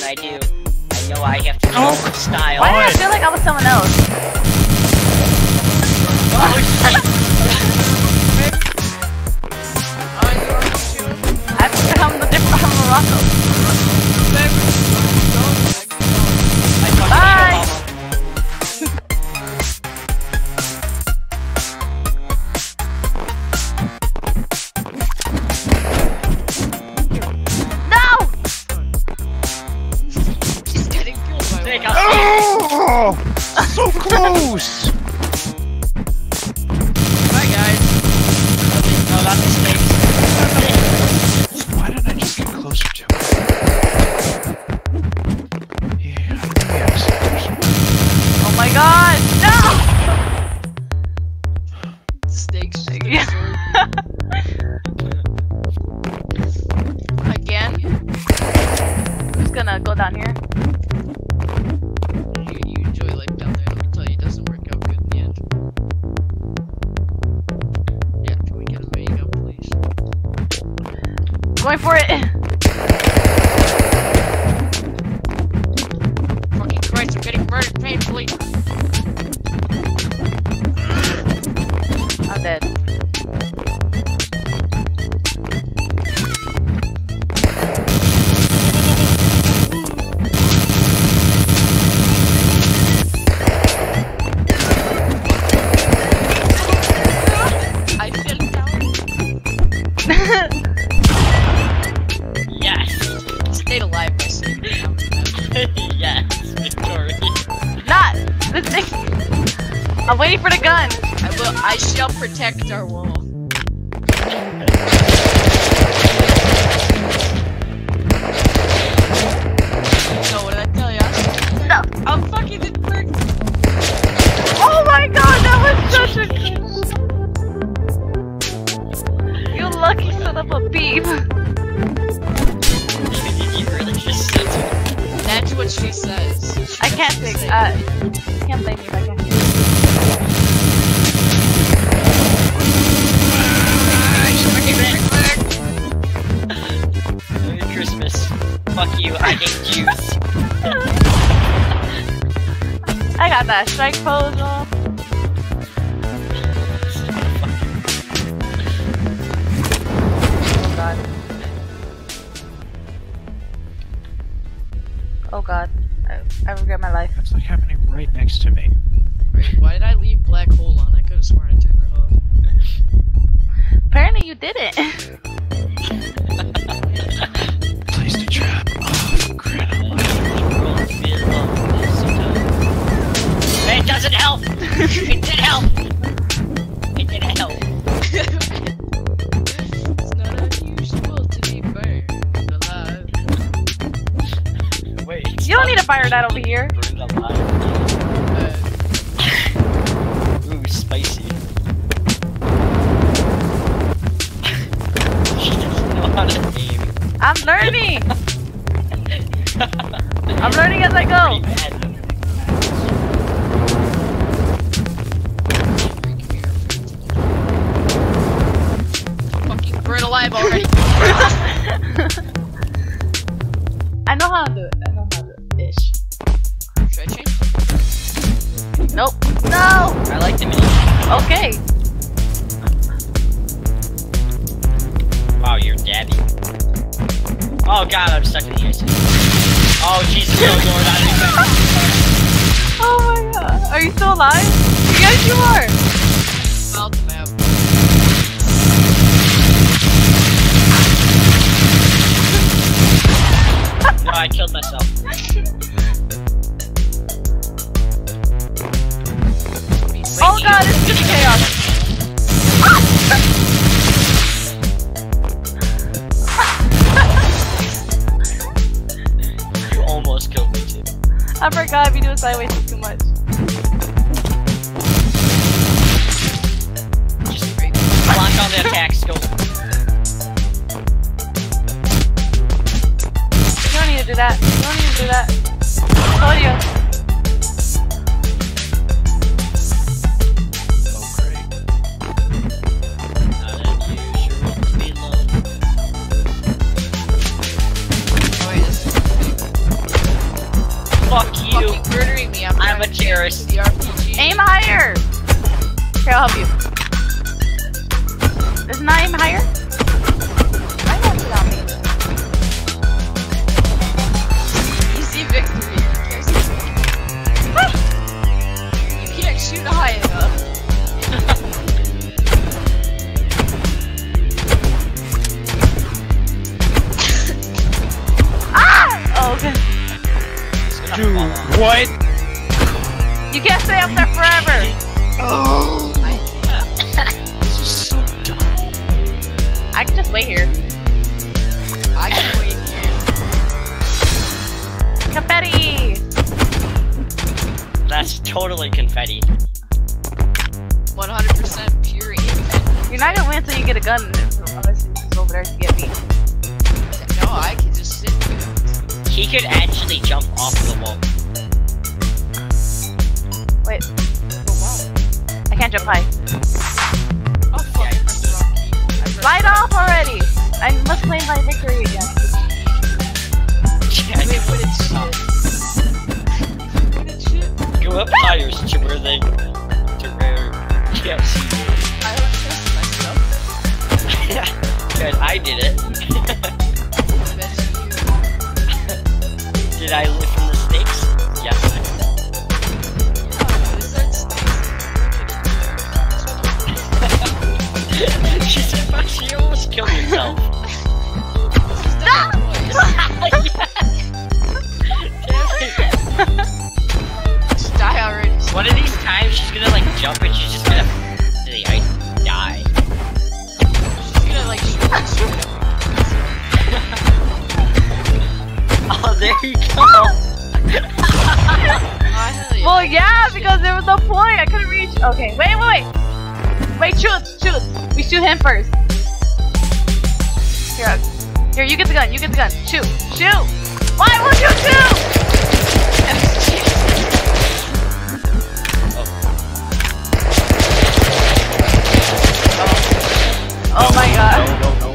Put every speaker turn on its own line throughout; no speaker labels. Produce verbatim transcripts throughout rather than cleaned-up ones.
I do. I know I have to go
Oh.
with style.
Why did I feel like I was someone else?
Oh, shit.
I think I'm the different from Morocco. Bye!
Oh, so close!
Bye, guys. No, that's a mistake.
Why don't I just get closer to it? Yeah, I think we have sectors.
Oh my god! No!
Snakes.
Yeah.
Again?
I'm just gonna go down here.
You, you enjoy life down there, let me tell you, it doesn't work out good in the end. Yeah, can we get a mega, please?
Going for it!
Fucking Christ, I'm getting murdered painfully!
I'm dead.
I fell down.
Yes.
Stayed alive by saying
Yes, victory.
Not! This thing! I'm waiting for the gun!
I will, I shall protect our wall. No, what did I tell ya?
No!
I'm fucking didn't work.
Oh my god, that was such a You lucky son of a beep!
You really just said it.
That's what she says.
I can't think, uh, you can't blame me if I can't.
Merry Christmas. Fuck you, I hate Jews.
I got that strike pose off. Oh god. Oh god. I, I regret my life.
That's like happening right next to me.
Wait, why did I leave black hole on? I could have sworn I turned that off.
Apparently you didn't.
Placed a trap. Oh, crap.
It doesn't help! It did help! It didn't help.
It's not unusual to be burned alive.
Wait.
You don't need to fire that over here.
Burned alive.
Uh,
Ooh, spicy. She doesn't know how to aim.
I'm learning! I'm learning as I go!
Pretty bad.
fucking burn alive already.
I know how to do it. I know how to do it. Ish.
Should I change?
Nope. No!
I like the mini.
Okay.
Wow, you're daddy. Oh god, I'm stuck in the ice. Oh Jesus, no, Lord, I didn't
Oh my god. Are you still alive? Yes, you are!
Out the map.
No, I killed myself.
Oh god, it's just chaos.
You almost killed me too.
I forgot if you do it sideways it's too much.
Just block on the attack scope.
You don't need to do that. You don't need to do that. I told you.
I'm a terrorist.
The R P G.
Aim higher! Here, I'll help you. Does not aim higher? Why won't you help me?
Easy victory. You can't shoot high enough.
Ah! Oh, okay.
Dude, what?
You can't stay up there forever!
Oh, this is so dumb.
I can just wait here.
I can wait here.
Confetti!
That's totally confetti.
one hundred percent pure infant.
You're not gonna win until you get a gun, unless you're just over there to get me.
No, I can just sit here.
He could actually jump off the wall.
Wait. I can't jump high.
Oh fuck, I pressed the wrong key. I pressed
Light off already! I must claim my victory again.
Wait, what did shit? What did shit?
Go up higher to where they... to where... Yes.
I don't trust myself.
Because I did it.
That's you.
Did I live from the snakes? Yes.
Oh, is that snakes?
She said, fuck, she almost killed herself.
Stop!
Just die already.
One of these times she's gonna like jump and she's just gonna to the ice and die.
She's gonna like shoot and shoot.
Oh, there you go.
Oh, hell yeah.
Well, yeah, because there was no point. I couldn't reach. Okay, wait, wait, wait. Wait, shoot, shoot. We shoot him first. Here, here, you get the gun. You get the gun. Shoot, shoot. Why won't you shoot? Oh my god.
No, no, no.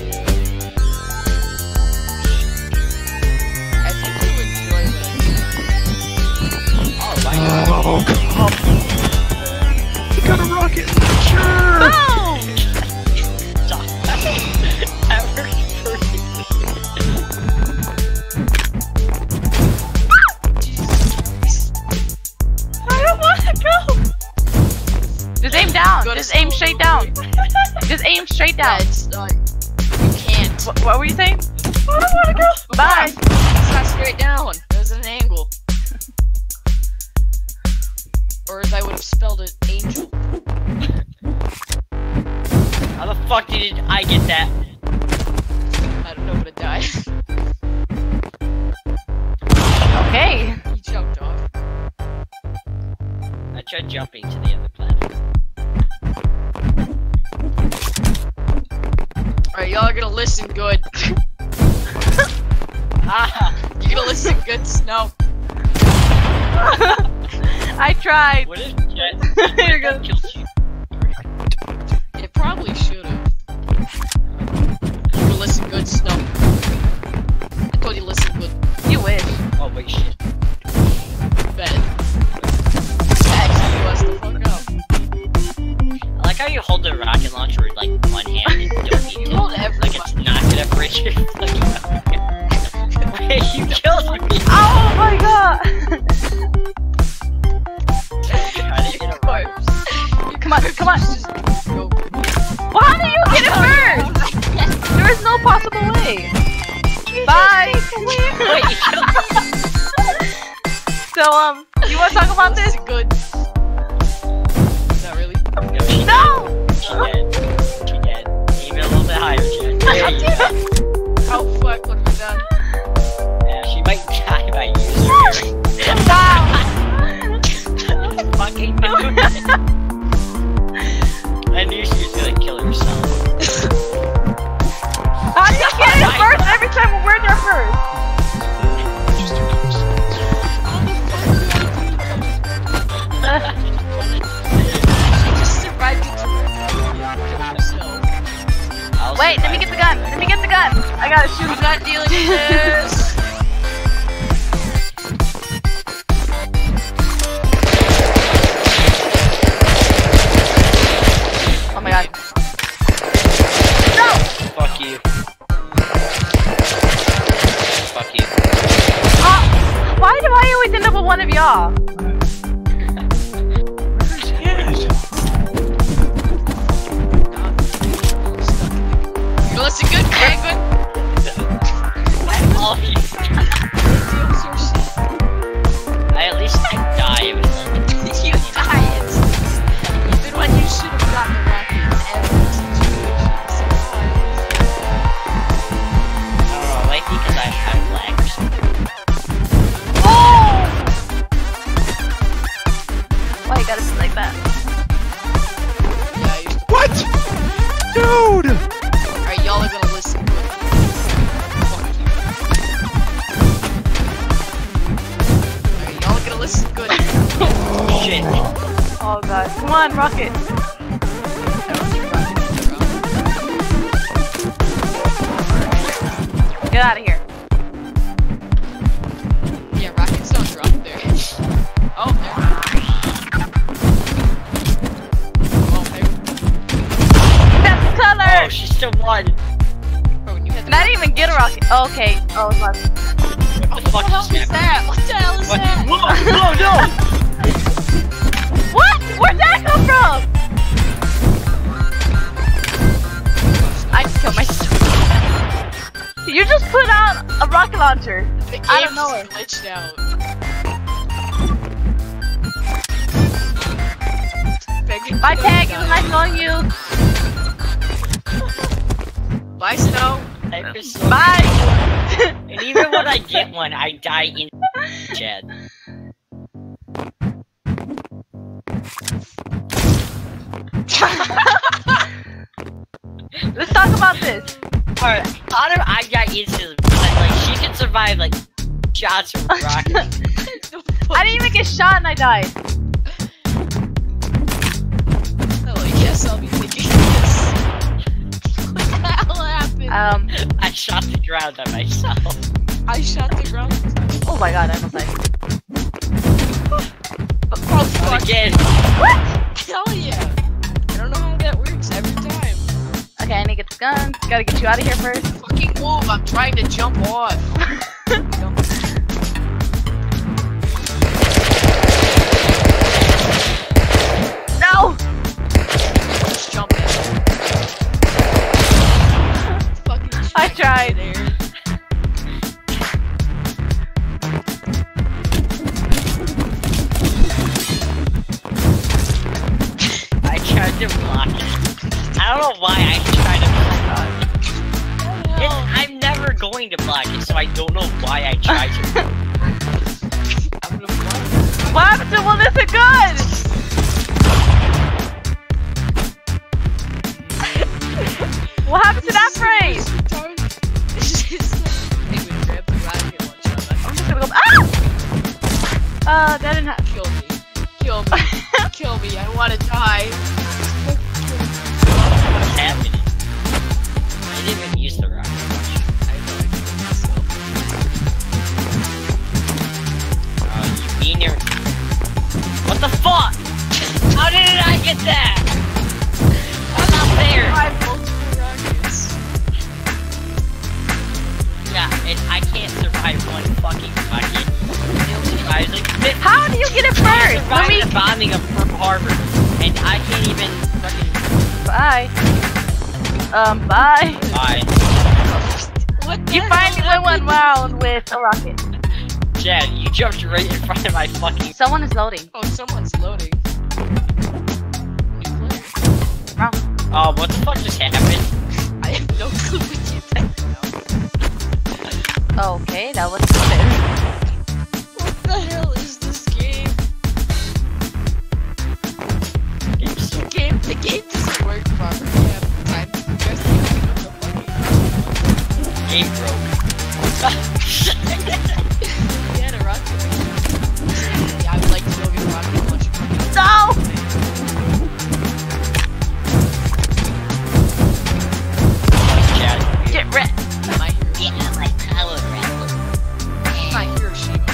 I think you would enjoy what I do.
Oh my god.
Oh, come. You got a rocket launcher!
Boom!
Stop. That worked perfectly.
I don't want to go. Just aim down.
Go to
Just aim
school.
straight down. Just aim straight
Yeah,
down.
it's not. You can't.
What, what were you saying? I don't want to go. Bye.
It's not straight down. There's an angle. Or as I would have spelled it, angel.
How the fuck did I get that?
I don't know, but it died.
Okay.
He jumped off.
I tried jumping to the other platform.
Alright, y'all are gonna listen good.
Ah!
You're gonna listen good, Snow.
I tried.
What if Jet
You're gonna-
killed you?
It probably should have. You're gonna listen good, Snow. I told you to listen good.
You wish.
Oh wait, shit.
Bet. Actually, was the fuck up.
I like how you hold the rocket launcher with like one hand and don't need
You
it.
hold every
Like it's not gonna break your fucking Wait, you killed me!
Oh my god.
Try to get a rocket.
Come on, come on.
Just go.
Well, how do you get it first? There is no possible way. Bye.
Wait, you killed me!
So, um, you want to talk about this?
Listen good. Not really.
No.
She dead. She dead. Even a little bit higher, Jet. There you go.
Oh fuck, what have I done?
Yeah, she might die by you.
Wow.
Fucking noob. I knew she was gonna kill herself.
How do you get it first every time when we're there first?
Just do those.
She just survived it to herself.
I'll
Wait, let me
survive.
get the gun. Let me get the gun. I gotta shoot.
I'm not dealing with this.
y'all.
You listen good, Pegwin.
Oh, I at least I die with them.
You died. Even when you should have gotten the rocket in every situation.
I don't know, like because I have lag or something.
Oh! Why you gotta be like that?
Yeah, I used to.
What? Dude!
Alright, y'all are gonna listen good. Fuck you. Alright, y'all are gonna listen good.
Shit.
Oh god. Come on, rocket.
I don't think rockets are around.
Get out of here.
Yeah, rockets don't drop there. Oh, there. Oh, there.
That's the color!
Oh, she still won.
Oh, when you had
And I didn't even get a rocket. Oh, okay. Oh, it's left.
What the fuck
What
is
the hell is
that?
that? What the hell is
What?
that?
Whoa, whoa, no!
What? Where'd that come from? I just killed myself. You just put out a rocket launcher.
The game
I don't know
just glitched out. Pegwin,
Bye,
you
Peg. It
don't
was
die.
nice knowing you.
Bye, Snow.
Life is so-
Bye.
And even when I get one, I die in Chad.
Let's talk about this.
Alright, Otter, I got instantly, like, she can survive, like, shots from rockets.
I didn't even get shot and I died.
Oh, I guess I'll be thinking this. What the hell happened?
Um.
I shot the ground at myself.
I shot the ground.
Oh my god, I almost died.
Oh, fuck.
Again.
What?
Hell yeah. I don't know how that works every time.
Okay, I need to get the gun. Gotta get you out of here first.
Fucking move, I'm trying to jump off.
No!
Just jump in. Fucking
I
track
tried.
there.
I tried to block it. I don't know why I tried to block it. It, I'm never going to block it, so I don't know why I tried to.
I'm gonna block.
What happened to well, this is good? What happened to that phrase? I'm just gonna go. Ah! Uh, that didn't happen.
Kill me. Kill me. Kill me. I wanna die.
What's happening? I didn't even use the rocket launcher.
I know I killed myself.
Oh, you mean you're... What the fuck? How did I get that? I'm not there.
I have multiple rockets.
Yeah, and I can't survive one fucking rocket. I was like, "Bitch,
How do you get it
I
first? Let
survived
me.
the bombing of Pearl Harbor, and I can't even fucking...
Bye. Um, bye.
Bye.
What the
You
hell
finally went one
happened?
round with a rocket.
Chad, you jumped right in front of my fucking...
Someone is loading.
Oh, someone's loading. New player.
Wrong.
Oh, what the fuck just happened?
I have no clue what you did now.
Okay, that was good.
What the hell is this game?
Game's so...
The game, the game doesn't work properly. I have time to investigate what the fuck is.
Game broke.
You had a rocket. Yeah, I would like to know your rocket launcher.
No!
Chad,
Get wrecked.
My hero.
yeah, like power rattle.
My Hiroshima.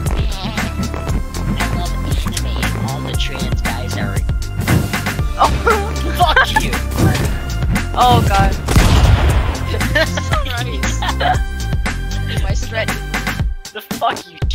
I love anime and all the trans guys are...
Oh.
Fuck you!
Oh god.
Christ. My stretch.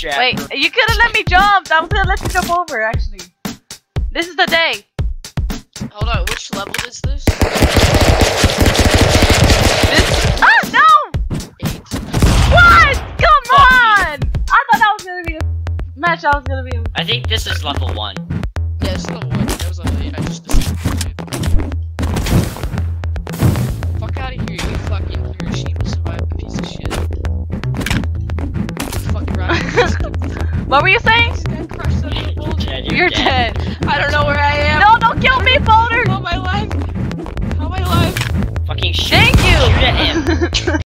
trap.
Wait, you couldn't let me jump. I was gonna let you jump over, actually. This is the day.
Hold on, which level is this?
This. Ah, no!
Eight.
What? Come on! I thought that was gonna be a match. I was gonna be.
I think this is level one.
Yeah, it's level one. That was level eight. I just decided. Fuck out of here, you fucking Hiroshima survivor piece of shit. Fucking right.
What were you saying?
Yeah,
You're dead.
I don't know where I am.
No, don't kill me, Boulder!
How am I alive? How am I alive?
Fucking shit.
Thank you!
Shoot at him.